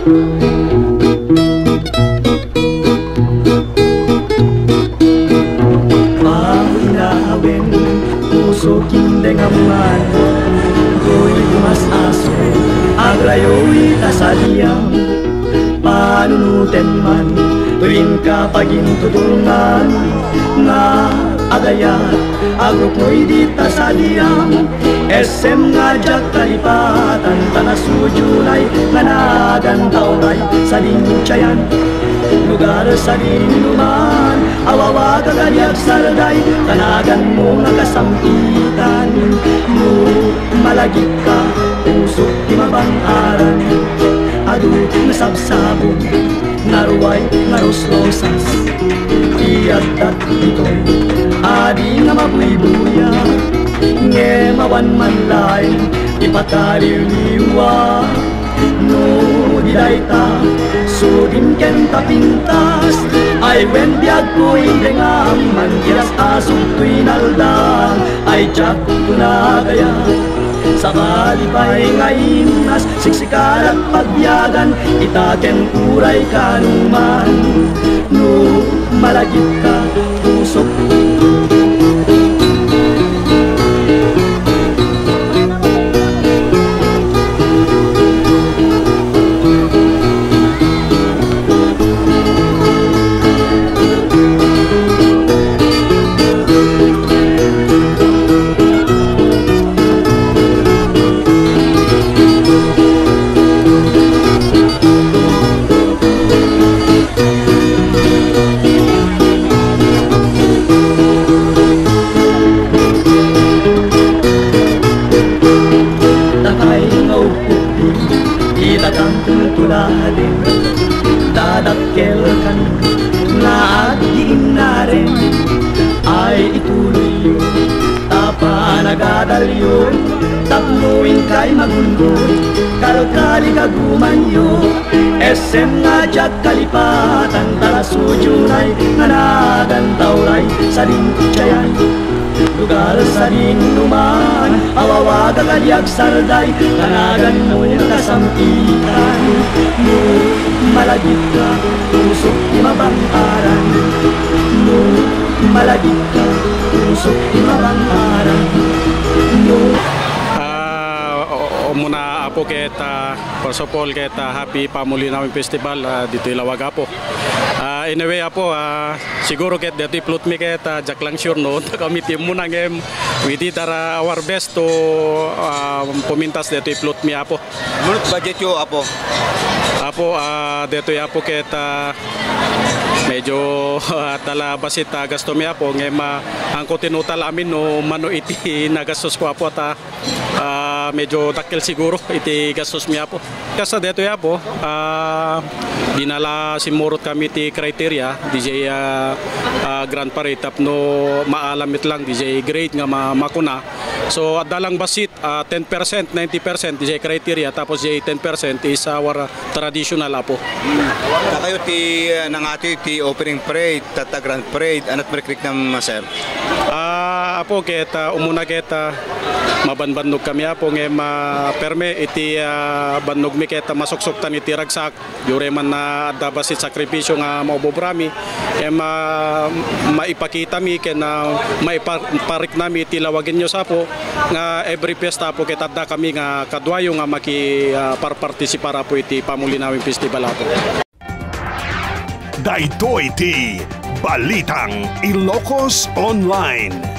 Panginawen, pusokin dengaman, ko'y umas-aso, agrayo'y tasaliyang, panunutin man, tuwing kapagin tutulungan, nga agayat, agrup mo'y di tasaliyang, SM nga jak kalipatan, tanasujulay, nganagan taoray, sa lingchayan, lugar sa dinuman, awawa kagaliag sarday, tanagan mo nga kasampitan, mo malagip ka, pusok di mabangaran, adu nga sabsabong, naruway nga rosrosas, iyadat ito'y, adi nga mabuibuya, nge mawan man lain, ipataliw-liwa, no didaita, sudin ken tapintas, ay wen biag ko'y dengam, mangiras asong to'y naldang, ay jak tunagaya, sa kalipay ngainas, siksikan at pagbiagan, itaken uray kanuman, no malagip ka, pusok. Dadakkel kan na agdiin na rin ay ituloy yun, tapa nagadalyon, tapluin kay magundoy, kalkali kaguman yun, SM nga jak kalipatan, talasujunay, nganagan tauray, sa lingchayan, lugar sa dinuman, awawa kagaliag sarday, tanagan mo yung kasampitan, mo malagip ka, pusok di mabangaran, mo malagip ka, pusok di mabangaran, mo. Muna apo kita pasopol kita happy Pamuli Nawin Festival dito Ilawag apo. Anyway apo siguro ket dito plot mi kita jak lang sure no kami tim muna ngem we did our best to pumintas dito plot mi apo. Menurut budget yo apo? Apo dito apo kita medyo tala basit gasto mi apo ngem ang ko tinutal amin no mano iti nagastos ko apo ta medyo takil siguro iti gastos mi apo. Kasa dito apo dinala simurot kami ti criteria DJ grand parade tapno maalamit lang DJ grade nga makuna. So adalang basit 10%, 90% DJ criteria tapos DJ 10% is our traditional apo. Na kayo ti nangati ti opening parade tata grand parade anat merkrik na sir? Apo kita umuna kita mabanbannog kami apo ngem perme iti bannog mi kita masuksuktan iti ragsak yure man na dabasit sakripisyo nga maubobrami em maipakita mi ken maiparik nami iti lawagin nyo sapo nga every fiesta po kita da kami nga kadwayo nga maki parpartisipar po iti Pamuli Nawin Festival apo. Daytoy iti Balitang Ilocos Online.